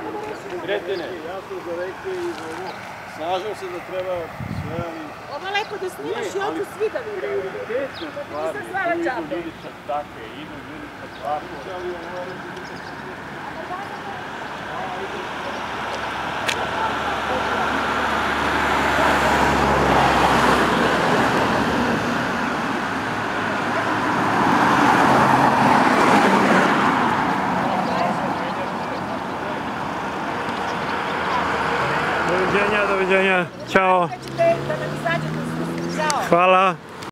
Kretine. Ja sam za reke i za ovo. Slažem se da treba sve, ali... Ovo lepo da snimaš i ovdje svi da vidim. Prioritetne stvari, tu idu ljudi sa take, idu ljudi sa tako. Doviđenja, doviđenja. Ćao. Da nam izađete. Ćao. Hvala.